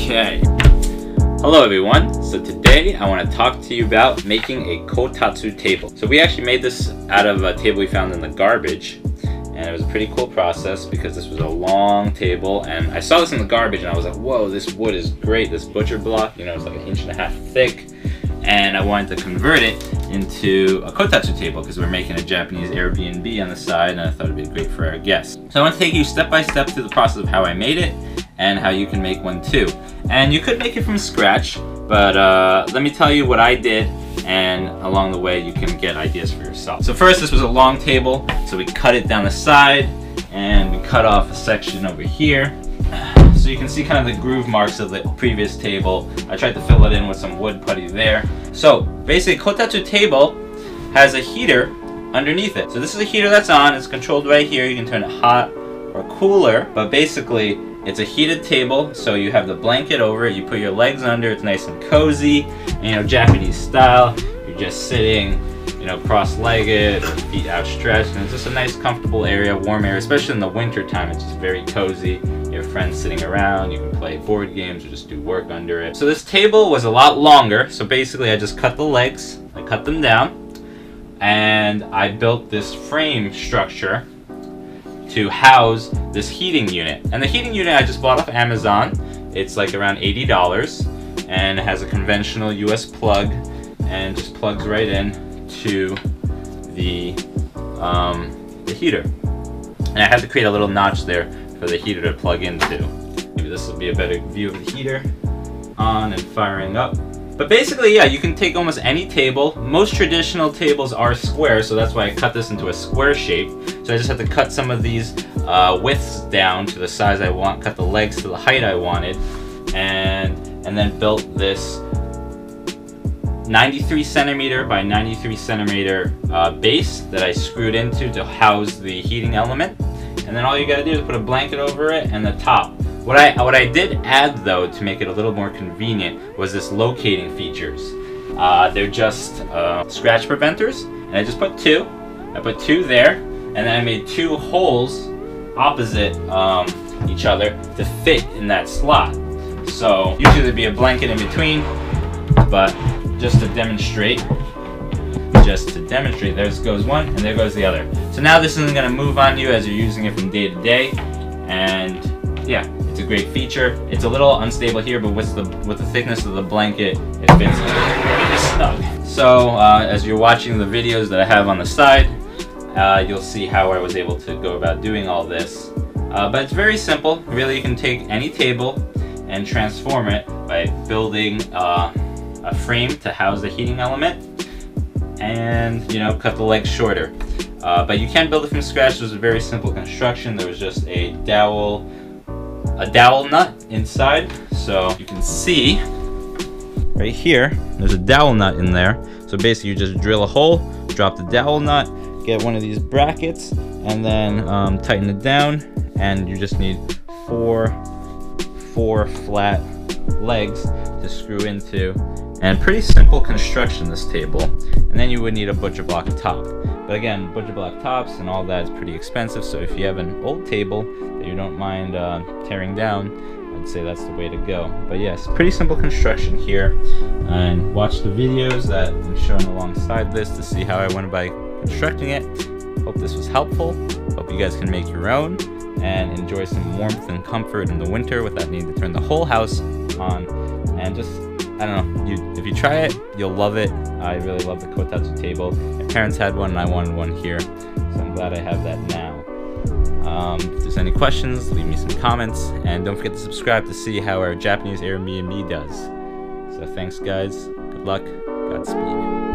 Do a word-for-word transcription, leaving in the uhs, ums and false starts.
Okay, hello everyone. So today I want to talk to you about making a Kotatsu table. So we actually made this out of a table we found in the garbage, and it was a pretty cool process because this was a long table, and I saw this in the garbage and I was like, whoa, this wood is great. This butcher block, you know, it's like an inch and a half thick, and I wanted to convert it into a Kotatsu table because we're making a Japanese Airbnb on the side, and I thought it'd be great for our guests. So I want to take you step by step through the process of how I made it and how you can make one too. And you could make it from scratch, but uh, let me tell you what I did, and along the way you can get ideas for yourself. So first, this was a long table, so we cut it down the side and we cut off a section over here. So you can see kind of the groove marks of the previous table. I tried to fill it in with some wood putty there. So basically, Kotatsu table has a heater underneath it. So this is a heater that's on, it's controlled right here. You can turn it hot or cooler, but basically it's a heated table, so you have the blanket over it, you put your legs under, it's nice and cozy, and, you know, Japanese style. You're just sitting, you know, cross-legged, feet outstretched, and it's just a nice comfortable area, warm area, especially in the winter time. It's just very cozy. You have friends sitting around, you can play board games or just do work under it. So this table was a lot longer, so basically I just cut the legs, I cut them down, and I built this frame structure to house this heating unit. And the heating unit I just bought off Amazon. It's like around eighty dollars, and it has a conventional U S plug and just plugs right in to the, um, the heater. And I had to create a little notch there for the heater to plug into. Maybe this will be a better view of the heater on and firing up. But basically, yeah, you can take almost any table. Most traditional tables are square, so that's why I cut this into a square shape. So I just had to cut some of these uh, widths down to the size I want, cut the legs to the height I wanted, and and then built this ninety-three centimeter by ninety-three centimeter uh, base that I screwed into to house the heating element. And then all you gotta do is put a blanket over it and the top. What I, what I did add, though, to make it a little more convenient, was this locating features. Uh, they're just uh, scratch preventers, and I just put two. I put two there, and then I made two holes opposite um, each other to fit in that slot. So usually there'd be a blanket in between, but just to demonstrate, just to demonstrate, there goes one, and there goes the other. So now this isn't gonna move on you as you're using it from day to day, and yeah. It's a great feature. It's a little unstable here, but with the with the thickness of the blanket, it fits really snug. So uh, as you're watching the videos that I have on the side, uh, you'll see how I was able to go about doing all this. Uh, but it's very simple. Really, you can take any table and transform it by building uh, a frame to house the heating element, and you know, cut the legs shorter. Uh, but you can build it from scratch. It was a very simple construction. There was just a dowel. a dowel nut inside, so you can see right here there's a dowel nut in there. So basically you just drill a hole, drop the dowel nut, get one of these brackets, and then um, tighten it down, and you just need four four flat legs to screw into. And pretty simple construction, this table. And then you would need a butcher block top. But again, butcher block tops and all that is pretty expensive, so if you have an old table that you don't mind uh, tearing down, I'd say that's the way to go. But yes, pretty simple construction here. And watch the videos that I'm showing alongside this to see how I went about constructing it. Hope this was helpful. Hope you guys can make your own and enjoy some warmth and comfort in the winter without needing to turn the whole house on. And just, I don't know, you, if you try it, you'll love it. I really love the Kotatsu table. My parents had one and I wanted one here, so I'm glad I have that now. Um, if there's any questions, leave me some comments, and don't forget to subscribe to see how our Japanese Airbnb does. So thanks guys, good luck, Godspeed.